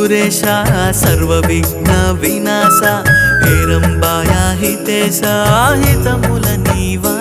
सुरेश सर्वविघ्न विनाश हेरंबाया हितेश हितमुल नीवा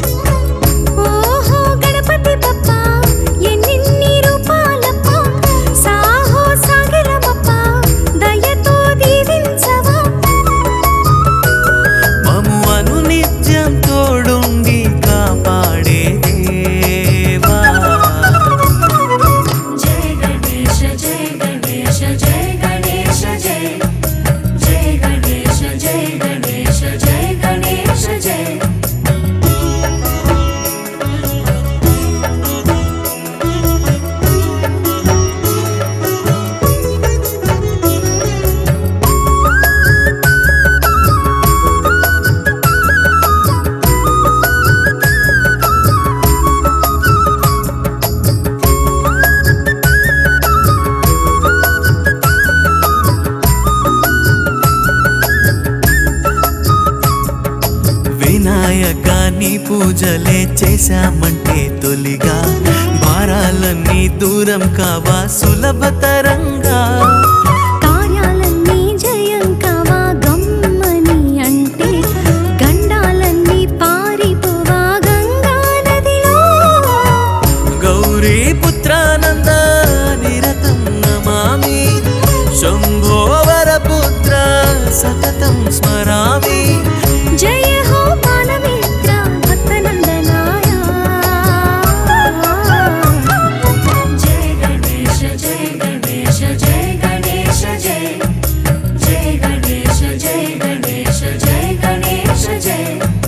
వినాయకాని పూజలే చేశామంటే తొలిగా భారాలన్నీ దూరం కావా సులభతరంగా కార్యాలన్నీ జయం కావా గమ్మని అంటే గండాలన్నీ పారిపోవా గంగా నదిలో గౌరీ పుత్రానంద నిరతం నమామి శంభో వరపుత్ర సతతం స్మరామి జయ హో మానమిత్ర భక్తనందనాయ జయ గణేశ జయ గణేశ జయ గణేశ జయ జయ గణేశ జయ గణేశ జయ గణేశ జయ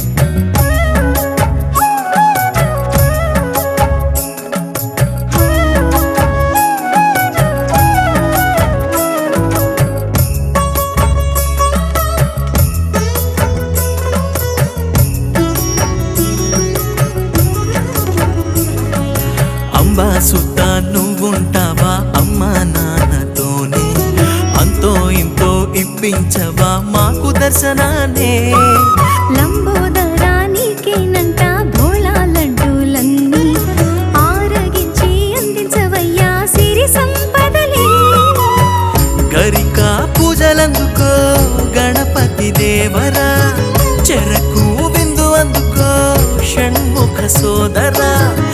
అంబా సుత్తా నువ్వుంటావా అమ్మా నాన్నతోనే అంతో ఇంతో ఇప్పించవా మాకు దర్శనానే లంబోదరానికేనంట భోళా లడ్డూలన్నీ ఆరగించి అందించవయ్యా సిరి సంపదలే గరికా పూజలందుకో గణపతి దేవరా చెరకు విందు అందుకో షణ్ముఖ సోదరా